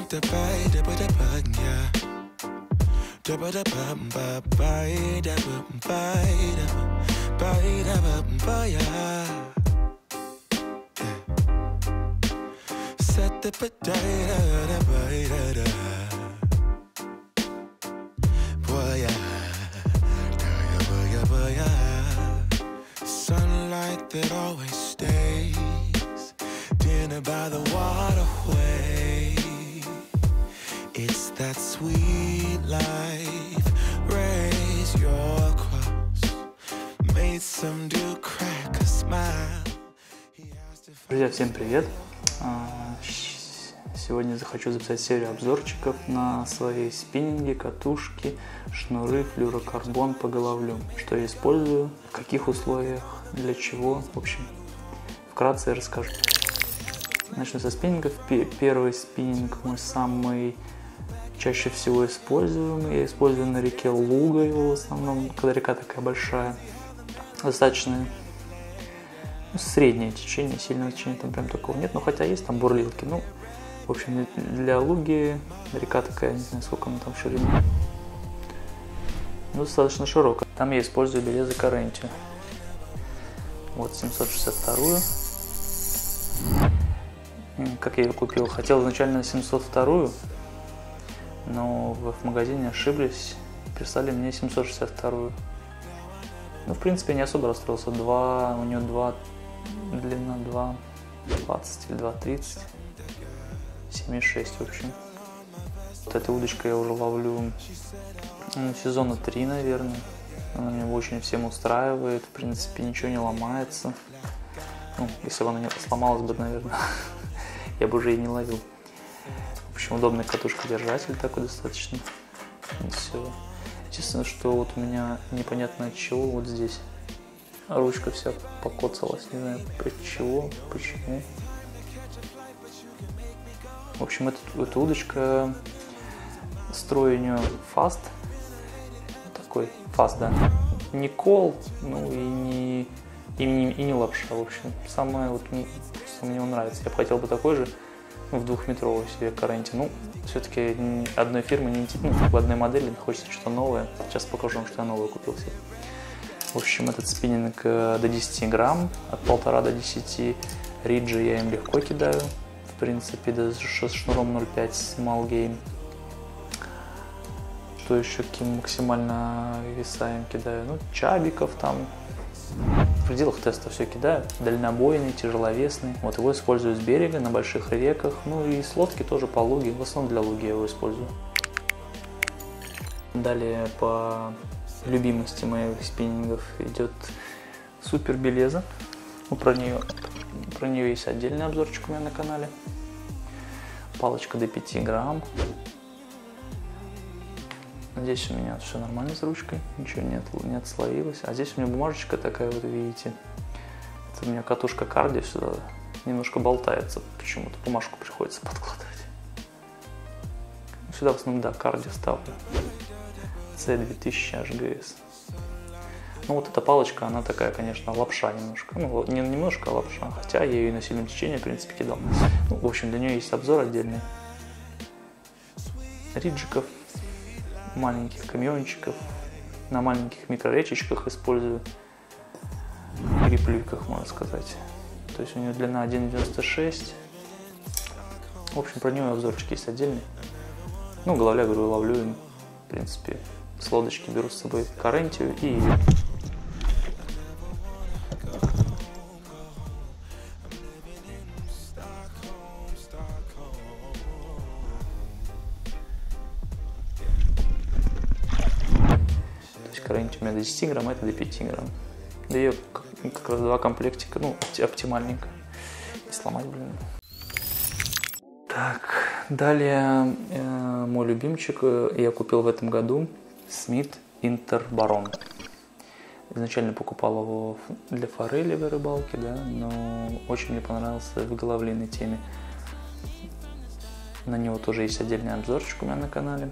Sunlight that always stays, dinner by the waterway. It's that sweet life. Raise your cross, made some dude crack a smile. Друзья, всем привет! Сегодня захочу записать серию обзорчиков на свои спиннинги, катушки, шнуры, флюорокарбон по головлю. Что я использую, в каких условиях, для чего. В общем, вкратце расскажу. Начну со спиннингов. Первый спиннинг мой самый чаще всего используемый. Я использую на реке Луга его в основном, когда река такая большая. Достаточно среднее течение, сильного течения там прям такого нет. Но хотя есть там бурлилки. Ну, в общем, для Луги река такая, не знаю, сколько она там в ширине. Ну, достаточно широкая. Там я использую Белеза Карентию. Вот 762-ю. Как я ее купил? Хотел изначально 702-ю, но в магазине ошиблись, прислали мне 762-ю. Ну, в принципе, не особо расстроился. У нее длина 2,20 или 2,30. 7,6, в общем. Вот этой удочкой я уже ловлю сезона 3, наверное. Она меня очень всем устраивает, в принципе, ничего не ломается. Ну, если бы она не сломалась бы, наверное, я бы уже и не ловил. В общем, удобный катушка-держатель такой достаточно. И все. Единственное, что вот у меня непонятно от чего вот здесь ручка вся покоцалась, не знаю от чего, почему. В общем, эта удочка, строй у нее фаст, такой фаст, да, не кол, ну и не лапша, в общем, самое вот мне нравится. Я бы хотел бы такой же, в 2-метровой себе Каренти. Ну, все-таки одной фирмы не в одной модели, хочется что-то новое. Сейчас покажу вам, что я новое купил себе. В общем, этот спиннинг до 10 грамм, от 1,5 до 10. Риджи я им легко кидаю. В принципе, даже с шнуром 0,5 Small Game. Что еще, каким максимально веса им кидаю? Ну, чабиков там. В пределах теста все кидаю. Дальнобойный, тяжеловесный. Вот его использую с берега, на больших реках. Ну и с лодки тоже по Луге. В основном для Луги я его использую. Далее по любимости моих спиннингов идет Супер Белеза. Ну, про нее есть отдельный обзорчик у меня на канале. Палочка до 5 грамм. Здесь у меня все нормально с ручкой, ничего не отслоилось. А здесь у меня бумажечка такая, вот видите. Это у меня катушка кардио сюда немножко болтается. Почему-то бумажку приходится подкладывать. Сюда в основном, да, кардио ставлю. C2000 HGS. Ну вот эта палочка, она такая, конечно, лапша немножко. Ну, не немножко, а лапша. Хотя я ее на сильном течении, в принципе, кидал. Ну, в общем, для нее есть обзор отдельный. Риджиков, маленьких камьончиков, на маленьких микроречечках использую. Гриплюйках, можно сказать. То есть у нее длина 1,96. В общем, про нее обзорчик есть отдельный. Ну, головля, говорю, ловлю им. В принципе, с лодочки беру с собой Карентию и ее. Карентию у меня до 10 грамм, это до 5 грамм. Да ее как раз 2 комплектика, ну, оптимальненько. И сломать, блин. Так, далее мой любимчик я купил в этом году. Смит Интербарон. Изначально покупал его для форелевой рыбалки, да, но очень мне понравился в головлиной теме. На него тоже есть отдельный обзорчик у меня на канале.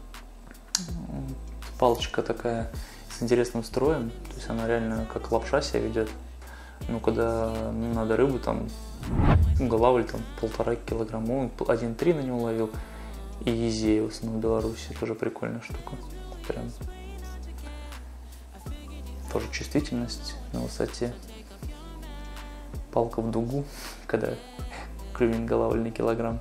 Палочка такая с интересным строем, то есть она реально как лапша себя ведет. Ну, когда надо рыбу, там, головль там 1,5 килограмма, 1,3 на него ловил, И Езеус, в Беларуси, тоже прикольная штука. Прям тоже чувствительность на высоте. Палка в дугу, когда клюнет голова на килограмм.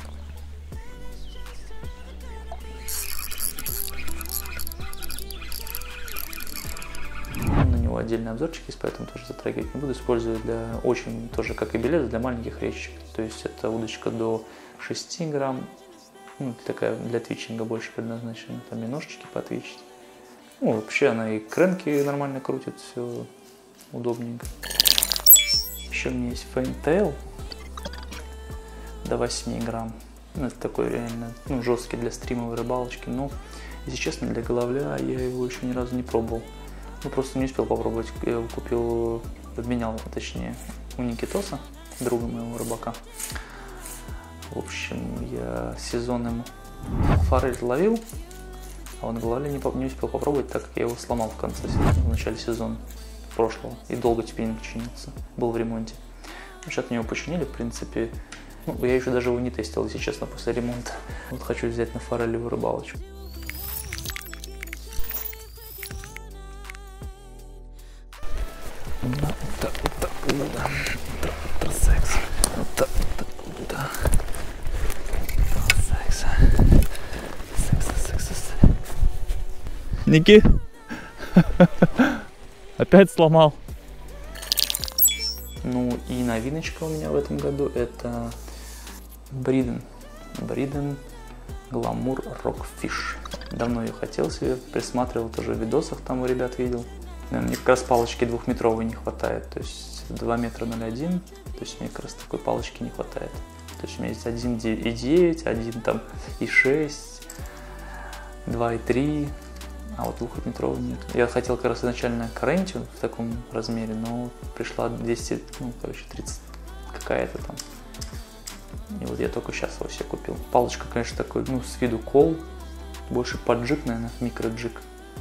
На него отдельный обзорчик есть, поэтому тоже затрагивать не буду. Использую для очень, тоже как и белеза, для маленьких речек. То есть это удочка до 6 грамм. Ну, такая для твичинга больше предназначена. Там и ножички потвичить. Ну, вообще она и кренки нормально крутит, все удобненько. Еще у меня есть фейнтейл до 8 грамм. Ну, это такой реально жесткий для стримовой рыбалочки. Но, если честно, для головля я его еще ни разу не пробовал. Ну, просто не успел попробовать. Я его купил, обменял, точнее, у Никитоса, друга моего рыбака. В общем, я сезонным форель ловил, а он головля не успел попробовать, так как я его сломал в конце сезона, в начале сезона прошлого. И долго теперь не чинился. Был в ремонте. Сейчас мне его починили, в принципе. Ну, я еще даже его не тестил, если честно, после ремонта. Вот хочу взять на форелевую рыбалочку. Ники, опять сломал. Ну и новиночка у меня в этом году это Бриден Glamour Rockfish. Давно ее хотел себе, присматривал, тоже в видосах там у ребят видел. Мне как раз палочки 2-метровой не хватает, то есть 2 метра 0,1, то есть мне как раз такой палочки не хватает. То есть у меня есть 1,9, 1 там и 6, 2,3. А вот 2-метровой нет. Я хотел как раз изначально Карентию в таком размере, но пришла 200, 30 какая-то там. И вот я только сейчас его себе купил. Палочка, конечно, такой, с виду кол, больше под джиг, наверное, микроджиг.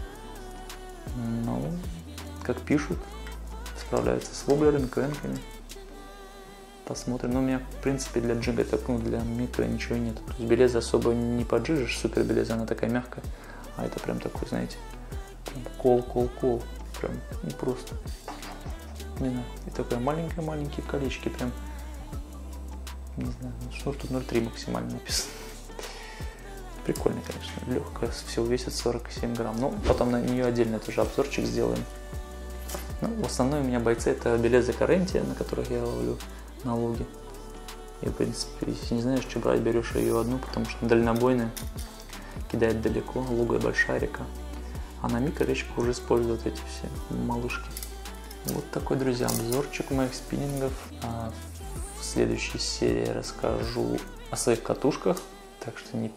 Ну, как пишут, справляется с воблерами, кренками. Посмотрим. Но у меня, в принципе, для джига, для микро ничего нет. То есть белеза особо не поджижишь, супер белеза, она такая мягкая. А это прям такой, знаете, кол. Прям просто. Не знаю. И такое маленькие колечки прям. Не знаю, что тут 0,3 максимально написано. Прикольно, конечно. Легкая, всего весит 47 грамм. Но потом на нее отдельно тоже обзорчик сделаем. Ну, в основном у меня бойцы это белеза Карентия, на которых я ловлю на луге. И, в принципе, если не знаешь, что брать, берешь ее одну, потому что дальнобойная. Кидает далеко, Луга большая река. А на микроречку уже используют эти все малышки. Вот такой, друзья, обзорчик моих спиннингов. В следующей серии расскажу о своих катушках. Так что не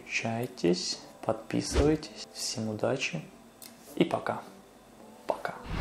переключайтесь, подписывайтесь. Всем удачи и пока. Пока.